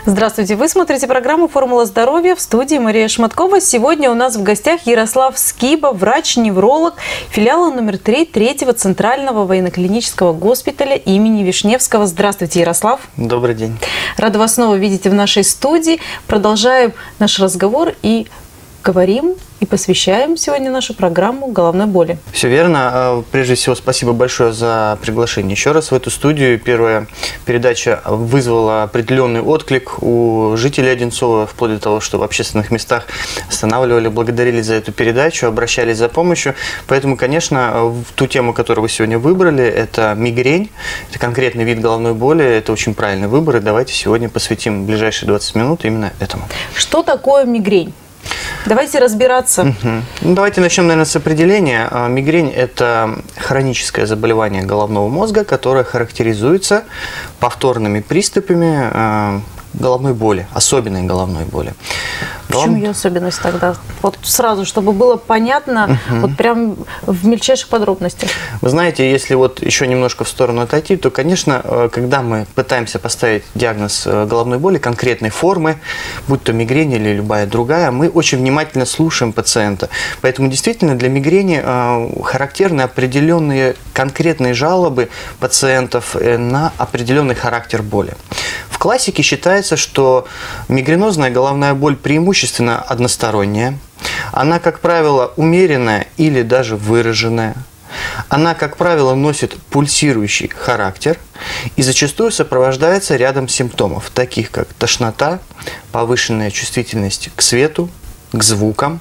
Здравствуйте! Вы смотрите программу «Формула здоровья», в студии Мария Шматкова. Сегодня у нас в гостях Ярослав Скиба, врач-невролог филиала номер 3 Третьего Центрального военно-клинического госпиталя имени Вишневского. Здравствуйте, Ярослав! Добрый день! Рада вас снова видеть в нашей студии. Продолжаем наш разговор и говорим и посвящаем сегодня нашу программу головной боли. Все верно. Прежде всего, спасибо большое за приглашение еще раз в эту студию. Первая передача вызвала определенный отклик у жителей Одинцова, вплоть до того, что в общественных местах останавливали, благодарили за эту передачу, обращались за помощью. Поэтому, конечно, в ту тему, которую вы сегодня выбрали, это мигрень, это конкретный вид головной боли, это очень правильный выбор, и давайте сегодня посвятим ближайшие 20 минут именно этому. Что такое мигрень? Давайте разбираться. Ну, давайте начнем, наверное, с определения. Мигрень – это хроническое заболевание головного мозга, которое характеризуется повторными приступами головной боли, особенной головной боли. В чем ее особенность тогда? Вот сразу, чтобы было понятно, вот прям в мельчайших подробностях. Вы знаете, если вот еще немножко в сторону отойти, то, конечно, когда мы пытаемся поставить диагноз головной боли конкретной формы, будь то мигрень или любая другая, мы очень внимательно слушаем пациента. Поэтому действительно для мигрени характерны определенные конкретные жалобы пациентов на определенный характер боли. В классике считается, что мигренозная головная боль преимущественно односторонняя. Она, как правило, умеренная или даже выраженная. Она, как правило, носит пульсирующий характер и зачастую сопровождается рядом симптомов, таких как тошнота, повышенная чувствительность к свету, к звукам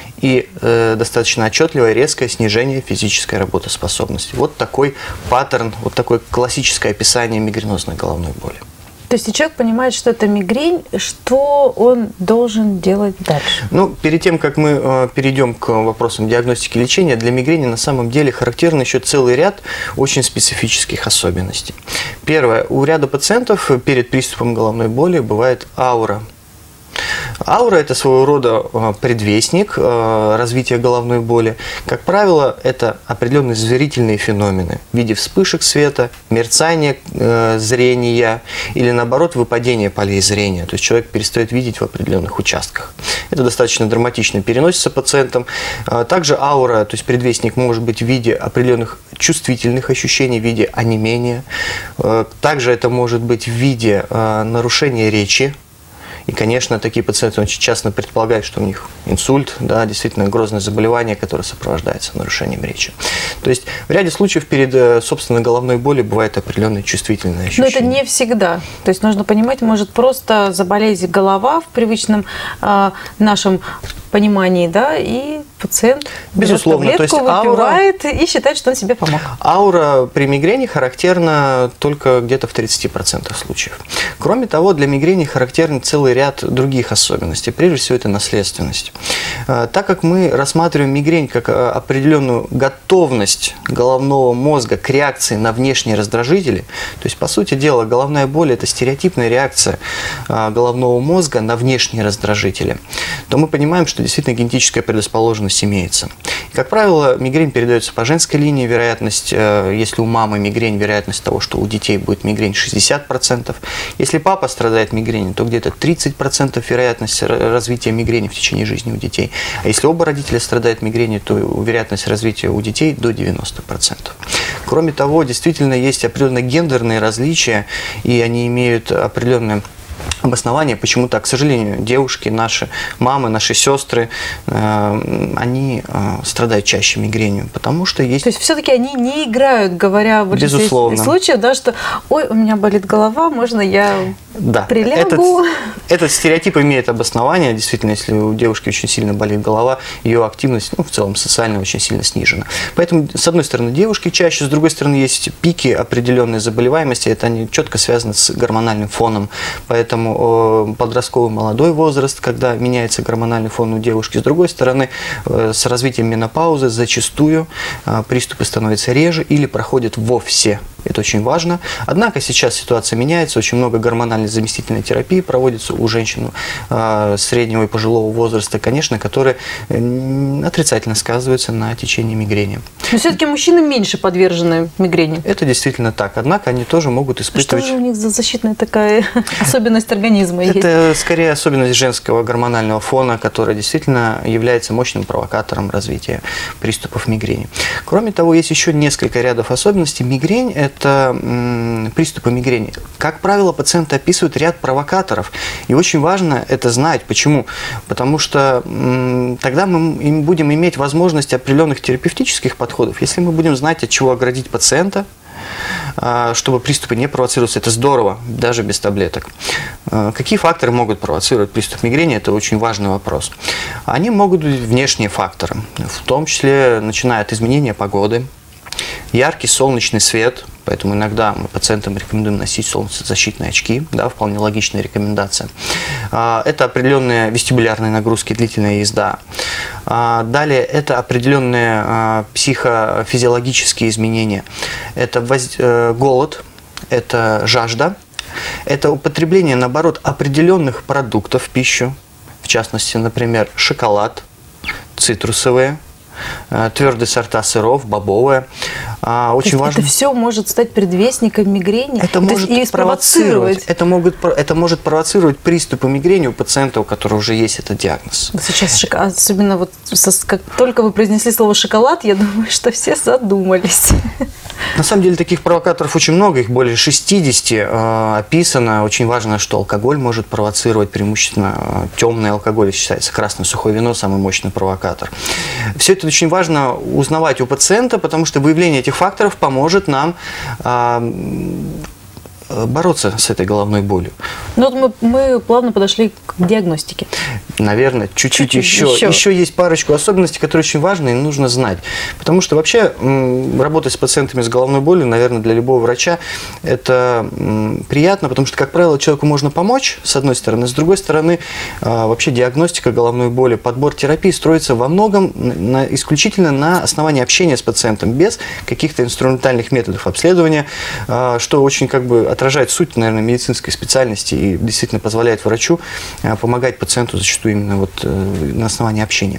и достаточно отчетливое резкое снижение физической работоспособности. Вот такой паттерн, вот такое классическое описание мигренозной головной боли. То есть человек понимает, что это мигрень, что он должен делать дальше? Ну, перед тем, как мы перейдем к вопросам диагностики и лечения, для мигрени на самом деле характерен еще целый ряд очень специфических особенностей. Первое. У ряда пациентов перед приступом головной боли бывает аура. Аура – это своего рода предвестник развития головной боли. Как правило, это определенные зрительные феномены в виде вспышек света, мерцания зрения или, наоборот, выпадения полей зрения. То есть человек перестает видеть в определенных участках. Это достаточно драматично переносится пациентам. Также аура, то есть предвестник, может быть в виде определенных чувствительных ощущений, в виде онемения. Также это может быть в виде нарушения речи. И, конечно, такие пациенты очень часто предполагают, что у них инсульт, да, действительно грозное заболевание, которое сопровождается нарушением речи. То есть в ряде случаев перед, собственно, головной болью бывает определенные чувствительные ощущения. Но это не всегда. То есть нужно понимать, может просто заболеть голова в привычном нашем понимании, да, и пациент безусловно, берет таблетку, выпивает и считает, что он себе помог. Аура при мигрени характерна только где-то в 30% случаев. Кроме того, для мигрени характерен целый ряд других особенностей. Прежде всего, это наследственность. Так как мы рассматриваем мигрень как определенную готовность головного мозга к реакции на внешние раздражители, то есть, по сути дела, головная боль – это стереотипная реакция головного мозга на внешние раздражители, то мы понимаем, что действительно генетическая предрасположенность имеется. И, как правило, мигрень передается по женской линии. Вероятность, если у мамы мигрень, вероятность того, что у детей будет мигрень 60%. Если папа страдает мигренью, то где-то 30% вероятность развития мигрени в течение жизни у детей. А если оба родителя страдают мигренью, то вероятность развития у детей до 90%. Кроме того, действительно есть определенные гендерные различия, и они имеют определенные обоснование, почему так. К сожалению, девушки, наши мамы, наши сестры, они страдают чаще мигренью, потому что есть... То есть все-таки они не играют, говоря в большинстве случаев, да, что «Ой, у меня болит голова, можно я прилягу?» Этот стереотип имеет обоснование. Действительно, если у девушки очень сильно болит голова, ее активность, ну, в целом, социально очень сильно снижена. Поэтому, с одной стороны, девушки чаще, с другой стороны, есть пики определенной заболеваемости, это они четко связаны с гормональным фоном. Поэтому подростковый молодой возраст, когда меняется гормональный фон у девушки. С другой стороны, с развитием менопаузы зачастую приступы становятся реже или проходят вовсе. Это очень важно. Однако сейчас ситуация меняется, очень много гормональных гормональной заместительной терапии проводится у женщин среднего и пожилого возраста, конечно, которые отрицательно сказываются на течении мигрени. Но все-таки мужчины меньше подвержены мигрени. Это действительно так. Однако они тоже могут испытывать... Что же у них за защитная такая особенность организма есть? Это скорее особенность женского гормонального фона, которая действительно является мощным провокатором развития приступов мигрени. Кроме того, есть еще несколько рядов особенностей. Мигрень – это приступы мигрени. Как правило, пациенты описывают ряд провокаторов. И очень важно это знать. Почему? Потому что тогда мы будем иметь возможность определенных терапевтических подходов. Если мы будем знать, от чего оградить пациента, чтобы приступы не провоцировались, это здорово, даже без таблеток. Какие факторы могут провоцировать приступ мигрени? Это очень важный вопрос. Они могут быть внешние факторы, в том числе начиная от изменения погоды, яркий солнечный свет, поэтому иногда мы пациентам рекомендуем носить солнцезащитные очки, да, вполне логичная рекомендация. Это определенные вестибулярные нагрузки, длительная езда. Далее это определенные психофизиологические изменения. Это голод, это жажда, это употребление, наоборот, определенных продуктов в пищу, в частности, например, шоколад, цитрусовые, твердые сорта сыров, бобовые. Очень важно. Это все может стать предвестником мигрени? Это может провоцировать. Это может провоцировать приступы мигрени у пациента, у которого уже есть этот диагноз. Сейчас, особенно вот как только вы произнесли слово «шоколад», я думаю, что все задумались. На самом деле таких провокаторов очень много, их более 60 описано. Очень важно, что алкоголь может провоцировать, преимущественно темный алкоголь считается, красное сухое вино самый мощный провокатор. Все это очень важно узнавать у пациента, потому что выявление этих факторов поможет нам бороться с этой головной болью. Ну вот мы плавно подошли к диагностике. Наверное, чуть-чуть еще. Еще есть парочку особенностей, которые очень важны и нужно знать. Потому что вообще работать с пациентами с головной болью, наверное, для любого врача это приятно, потому что, как правило, человеку можно помочь, с одной стороны. С другой стороны, вообще диагностика головной боли, подбор терапии строится во многом исключительно на основании общения с пациентом, без каких-то инструментальных методов обследования, что очень отражает суть, наверное, медицинской специальности и действительно позволяет врачу помогать пациенту зачастую именно на основании общения.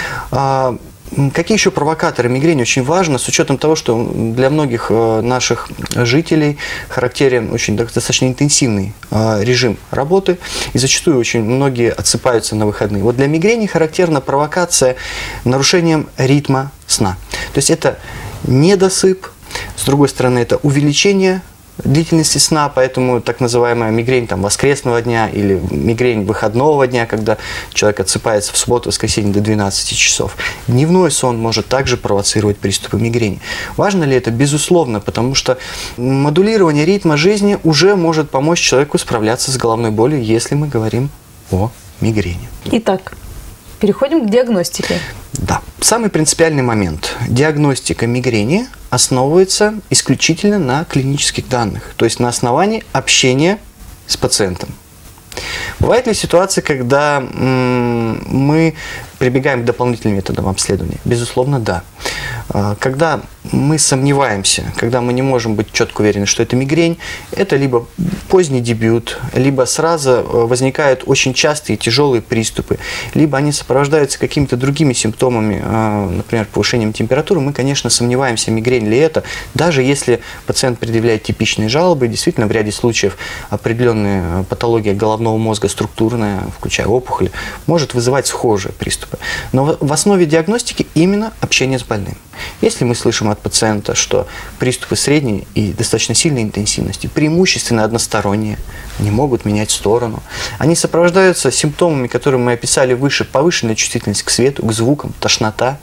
Какие еще провокаторы мигрени очень важно, с учетом того, что для многих наших жителей характерен очень достаточно интенсивный режим работы, и зачастую очень многие отсыпаются на выходные. Вот для мигрени характерна провокация нарушением ритма сна. То есть это недосып, с другой стороны, это увеличение длительности сна, поэтому так называемая мигрень воскресного дня или мигрень выходного дня, когда человек отсыпается в субботу, воскресенье до 12 часов. Дневной сон может также провоцировать приступы мигрени. Важно ли это? Безусловно, потому что модулирование ритма жизни уже может помочь человеку справляться с головной болью, если мы говорим о мигрени. Итак, переходим к диагностике. Да. Самый принципиальный момент. Диагностика мигрени основывается исключительно на клинических данных, то есть на основании общения с пациентом. Бывают ли ситуации, когда мы прибегаем к дополнительным методам обследования? Безусловно, да. Когда мы сомневаемся, когда мы не можем быть четко уверены, что это мигрень, это либо поздний дебют, либо сразу возникают очень частые тяжелые приступы, либо они сопровождаются какими-то другими симптомами, например, повышением температуры, мы, конечно, сомневаемся, мигрень ли это, даже если пациент предъявляет типичные жалобы, действительно в ряде случаев определенная патология головного мозга структурная, включая опухоль, может вызывать схожие приступы. Но в основе диагностики именно общение с больным. Если мы слышим от пациента, что приступы средней и достаточно сильной интенсивности, преимущественно односторонние, не могут менять сторону, они сопровождаются симптомами, которые мы описали выше: повышенная чувствительность к свету, к звукам, тошнота,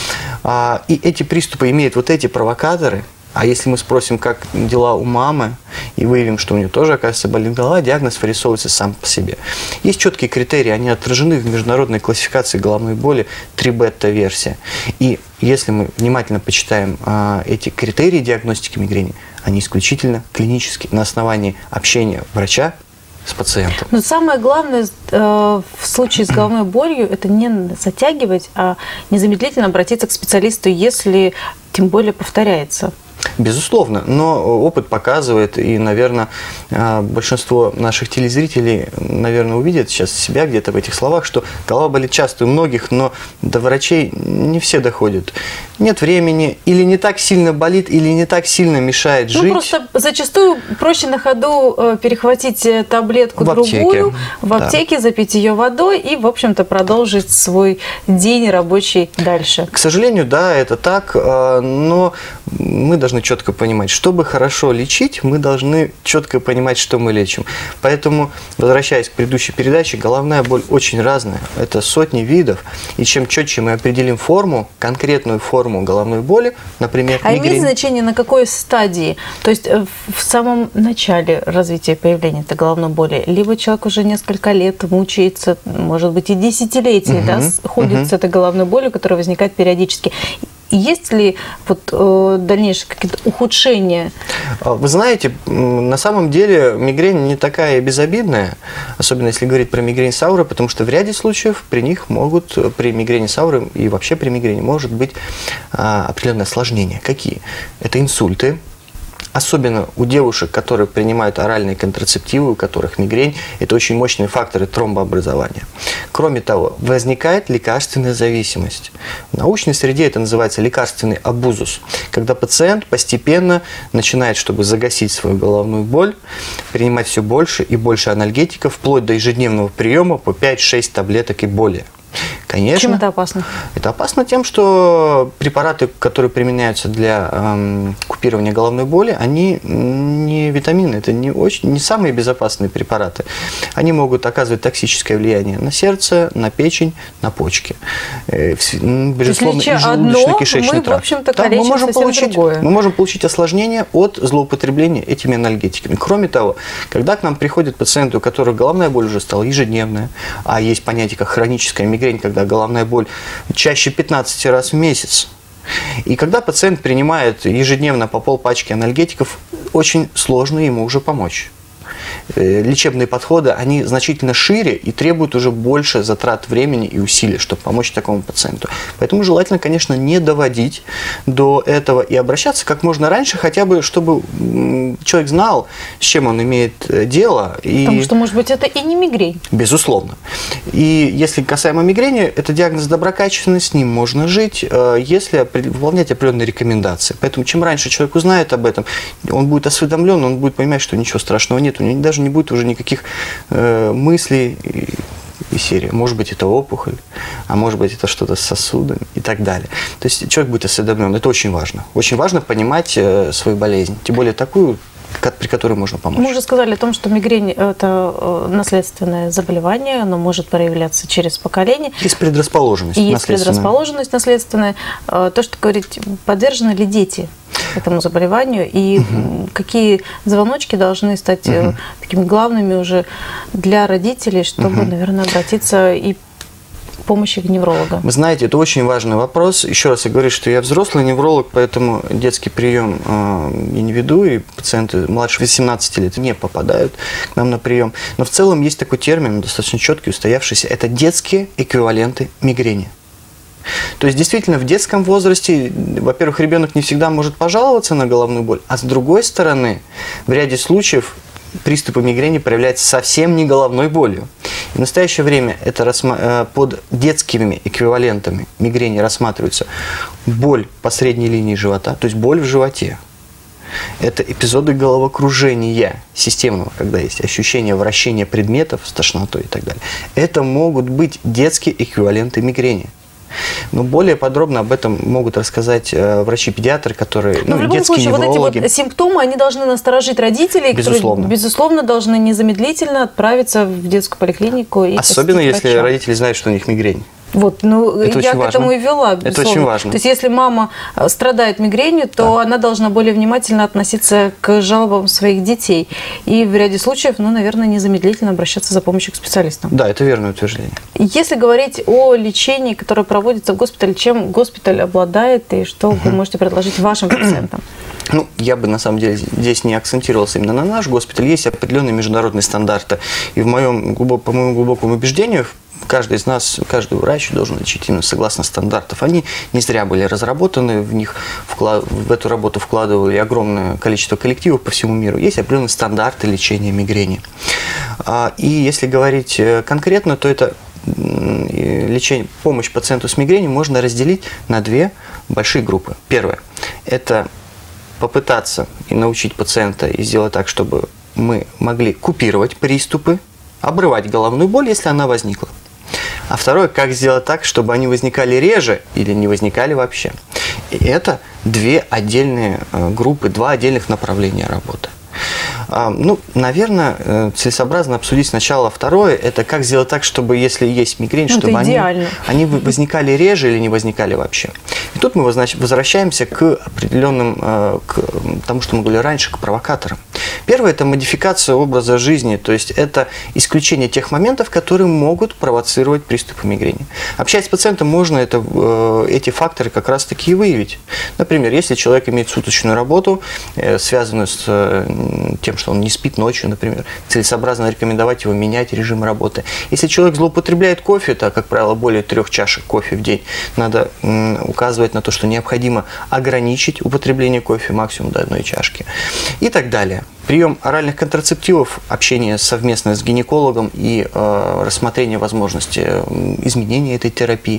и эти приступы имеют вот эти провокаторы. А если мы спросим, как дела у мамы, и выявим, что у нее тоже, оказывается, болит голова, диагноз вырисовывается сам по себе. Есть четкие критерии, они отражены в международной классификации головной боли 3-бета-версия. И если мы внимательно почитаем эти критерии диагностики мигрени, они исключительно клинические, на основании общения врача с пациентом. Но самое главное в случае с головной болью – это не затягивать, а незамедлительно обратиться к специалисту, если тем более повторяется. Безусловно, но опыт показывает, и, наверное, большинство наших телезрителей, наверное, увидят сейчас себя где-то в этих словах, что голова болит часто у многих, но до врачей не все доходят. Нет времени, или не так сильно болит, или не так сильно мешает жить. Просто зачастую проще на ходу перехватить таблетку другую в аптеке, запить ее водой и, в общем-то, продолжить свой день рабочий дальше. К сожалению, да, это так, но мы должны четко понимать, чтобы хорошо лечить, мы должны четко понимать, что мы лечим. Поэтому, возвращаясь к предыдущей передаче, головная боль очень разная. Это сотни видов. И чем четче мы определим форму, конкретную форму головной боли, например, мигрень. А имеет значение, на какой стадии? То есть в самом начале развития появления этой головной боли, либо человек уже несколько лет мучается, может быть, и десятилетия, ходит с этой головной болью, которая возникает периодически. Есть ли дальнейшие какие-то ухудшения? Вы знаете, на самом деле мигрень не такая безобидная, особенно если говорить про мигрень Сауры, потому что в ряде случаев при мигрени Сауры и вообще при мигрени может быть определенные осложнения. Какие? Это инсульты. Особенно у девушек, которые принимают оральные контрацептивы, у которых мигрень, это очень мощные факторы тромбообразования. Кроме того, возникает лекарственная зависимость. В научной среде это называется лекарственный абузус, когда пациент постепенно начинает, чтобы загасить свою головную боль, принимать все больше и больше анальгетиков, вплоть до ежедневного приема по 5-6 таблеток и более. Конечно. Чем это опасно? Это опасно тем, что препараты, которые применяются для купирования головной боли, они не витамины, это не самые безопасные препараты. Они могут оказывать токсическое влияние на сердце, на печень, на почки. Безусловно, и желудочно-кишечный тракт. Мы, в общем-то, калечим совсем другое. Мы можем получить осложнения от злоупотребления этими анальгетиками. Кроме того, когда к нам приходят пациенты, у которых головная боль уже стала ежедневная, а есть понятие как хроническая мигрень, когда головная боль чаще 15 раз в месяц. И когда пациент принимает ежедневно по полпачки анальгетиков, очень сложно ему уже помочь. Лечебные подходы, они значительно шире и требуют уже больше затрат времени и усилий, чтобы помочь такому пациенту. Поэтому желательно, конечно, не доводить до этого и обращаться как можно раньше, хотя бы, чтобы человек знал, с чем он имеет дело. Потому что, может быть, это и не мигрень. Безусловно. И если касаемо мигрени, это диагноз доброкачественный, с ним можно жить, если выполнять определенные рекомендации. Поэтому чем раньше человек узнает об этом, он будет осведомлен, он будет понимать, что ничего страшного нет, у него даже не будет уже никаких мыслей и серии. Может быть, это опухоль, а может быть, это что-то с сосудами и так далее. То есть человек будет осведомлен. Это очень важно. Очень важно понимать свою болезнь, тем более такую, при которой можно помочь. Мы уже сказали о том, что мигрень – это наследственное заболевание, оно может проявляться через поколение. Есть предрасположенность наследственная. Есть предрасположенность наследственная. То, что говорить, подвержены ли дети этому заболеванию, и какие звоночки должны стать такими главными уже для родителей, чтобы, наверное, обратиться и помощи к неврологу? Вы знаете, это очень важный вопрос. Еще раз я говорю, что я взрослый невролог, поэтому детский прием я не веду, и пациенты младше 18 лет не попадают к нам на прием. Но в целом есть такой термин, достаточно четкий, устоявшийся. Это детские эквиваленты мигрени. То есть, действительно, в детском возрасте, во-первых, ребенок не всегда может пожаловаться на головную боль, а с другой стороны, в ряде случаев приступы мигрени проявляются совсем не головной болью. В настоящее время это под детскими эквивалентами мигрени рассматривается боль по средней линии живота, то есть боль в животе. Это эпизоды головокружения системного, когда есть ощущение вращения предметов с тошнотой и так далее. Это могут быть детские эквиваленты мигрени. Но более подробно об этом могут рассказать врачи-педиатры, которые, в любом случае, неврологи. Вот эти вот симптомы, они должны насторожить родителей, Безусловно. которые, безусловно, должны незамедлительно отправиться в детскую поликлинику. И особенно если родители знают, что у них мигрень. Вот, я к этому и вела, безусловно. Это очень важно. То есть, если мама страдает мигренью, то она должна более внимательно относиться к жалобам своих детей. И в ряде случаев, наверное, незамедлительно обращаться за помощью к специалистам. Да, это верное утверждение. Если говорить о лечении, которое проводится в госпитале, чем госпиталь обладает и что вы можете предложить вашим пациентам? Я бы, на самом деле, здесь не акцентировался именно на наш госпиталь. Есть определенные международные стандарты. И по моему глубокому убеждению, каждый из нас, каждый врач должен лечить именно согласно стандартов. Они не зря были разработаны, в эту работу вкладывали огромное количество коллективов по всему миру. Есть определенные стандарты лечения мигрени. И если говорить конкретно, то это помощь пациенту с мигренью можно разделить на две большие группы. Первое – это попытаться и научить пациента и сделать так, чтобы мы могли купировать приступы, обрывать головную боль, если она возникла. А второе – как сделать так, чтобы они возникали реже или не возникали вообще. И это две отдельные группы, два отдельных направления работы. Ну, наверное, целесообразно обсудить сначала второе. Это как сделать так, чтобы, если есть мигрень, чтобы они возникали реже или не возникали вообще. И тут мы возвращаемся к определенным, к тому, что мы говорили раньше, к провокаторам. Первое – это модификация образа жизни, то есть это исключение тех моментов, которые могут провоцировать приступы мигрени. Общаясь с пациентом, можно эти факторы как раз-таки и выявить. Например, если человек имеет суточную работу, связанную с тем, что он не спит ночью, например, целесообразно рекомендовать его менять режим работы. Если человек злоупотребляет кофе, то, как правило, более 3 чашек кофе в день, надо указывать на то, что необходимо ограничить употребление кофе максимум до 1 чашки и так далее. Прием оральных контрацептивов, общение совместно с гинекологом и рассмотрение возможности изменения этой терапии.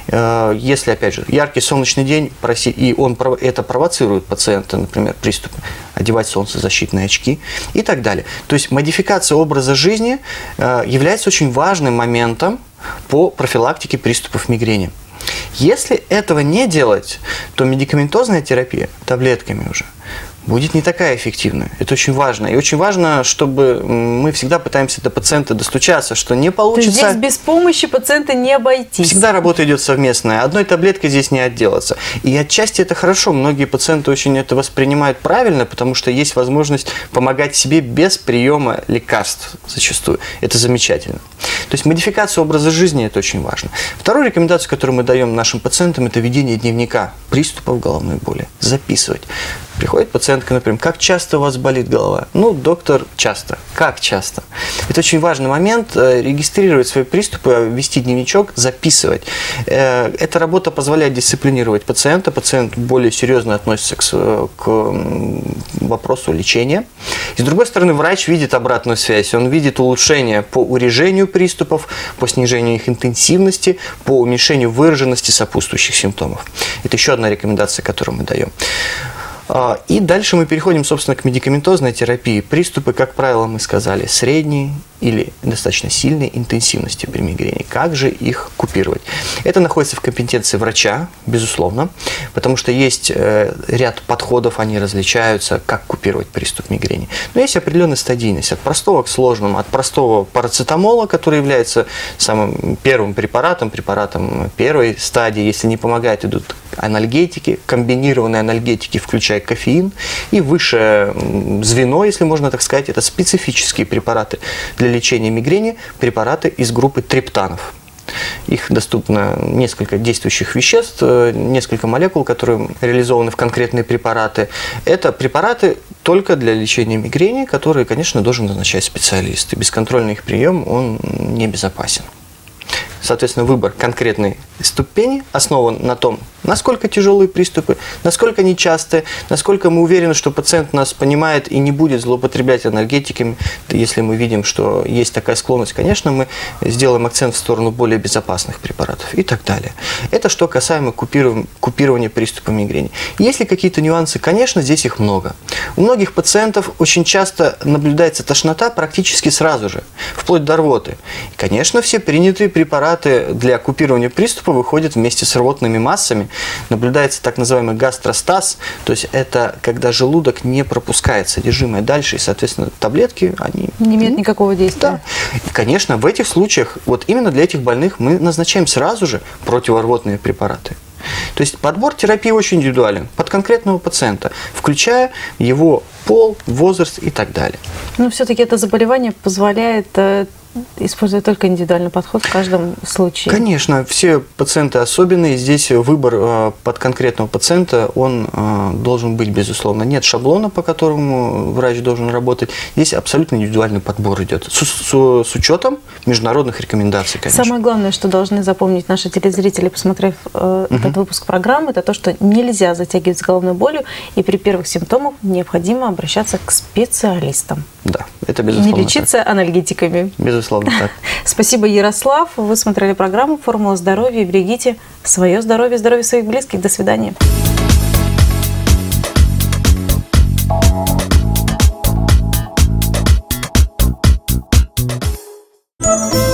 Если, опять же, яркий солнечный день, и это провоцирует пациента, например, приступ, одевать солнцезащитные очки и так далее. То есть модификация образа жизни является очень важным моментом по профилактике приступов мигрени. Если этого не делать, то медикаментозная терапия таблетками уже будет не такая эффективная. Это очень важно. И очень важно, чтобы мы всегда пытаемся до пациента достучаться, что не получится. То есть здесь без помощи пациента не обойтись. Всегда работа идет совместная. Одной таблеткой здесь не отделаться. И отчасти это хорошо. Многие пациенты очень это воспринимают правильно, потому что есть возможность помогать себе без приема лекарств зачастую. Это замечательно. То есть модификация образа жизни – это очень важно. Вторую рекомендацию, которую мы даем нашим пациентам, это ведение дневника приступов головной боли. Записывать. Приходит пациентка, например, как часто у вас болит голова? Ну, доктор, часто. Как часто? Это очень важный момент, регистрировать свои приступы, вести дневничок, записывать. Эта работа позволяет дисциплинировать пациента, пациент более серьезно относится к вопросу лечения. И с другой стороны, врач видит обратную связь, он видит улучшение по урежению приступов, по снижению их интенсивности, по уменьшению выраженности сопутствующих симптомов. Это еще одна рекомендация, которую мы даем. И дальше мы переходим, собственно, к медикаментозной терапии. Приступы, как правило, мы сказали, средние или достаточно сильной интенсивности при мигрени. Как же их купировать? Это находится в компетенции врача, безусловно, потому что есть ряд подходов, они различаются, как купировать приступ мигрени. Но есть определенная стадийность от простого к сложному, от простого парацетамола, который является самым первым препаратом первой стадии. Если не помогает, идут анальгетики, комбинированные анальгетики, включая кофеин. И высшее звено, если можно так сказать, это специфические препараты для лечения мигрени, препараты из группы триптанов. Их доступно несколько действующих веществ, несколько молекул, которые реализованы в конкретные препараты. Это препараты только для лечения мигрени, которые, конечно, должен назначать специалист. И бесконтрольный их прием, он небезопасен. Соответственно, выбор конкретной ступени основан на том, насколько тяжелые приступы, насколько они частые, насколько мы уверены, что пациент нас понимает и не будет злоупотреблять анальгетиками. Если мы видим, что есть такая склонность, конечно, мы сделаем акцент в сторону более безопасных препаратов и так далее. Это что касаемо купирования приступа мигрени. Есть ли какие-то нюансы? Конечно, здесь их много. У многих пациентов очень часто наблюдается тошнота практически сразу же, вплоть до рвоты. И, конечно, все принятые препараты для купирования приступа выходят вместе с рвотными массами. Наблюдается так называемый гастростаз, то есть это когда желудок не пропускает содержимое дальше, и, соответственно, таблетки, они не имеют никакого действия. Да. И, конечно, в этих случаях, вот именно для этих больных мы назначаем сразу же противорвотные препараты. То есть подбор терапии очень индивидуален, под конкретного пациента, включая его пол, возраст и так далее. Но все-таки это заболевание позволяет используя только индивидуальный подход в каждом случае? Конечно, все пациенты особенные. Здесь выбор под конкретного пациента, он должен быть, безусловно. Нет шаблона, по которому врач должен работать. Здесь абсолютно индивидуальный подбор идет. С учетом международных рекомендаций, конечно. Самое главное, что должны запомнить наши телезрители, посмотрев этот выпуск программы, это то, что нельзя затягивать с головной болью, и при первых симптомах необходимо обращаться к специалистам. Да, это безусловно. Не лечиться анальгетиками. Безусловно так. Спасибо, Ярослав. Вы смотрели программу «Формула здоровья». Берегите свое здоровье, здоровье своих близких. До свидания. Thank you.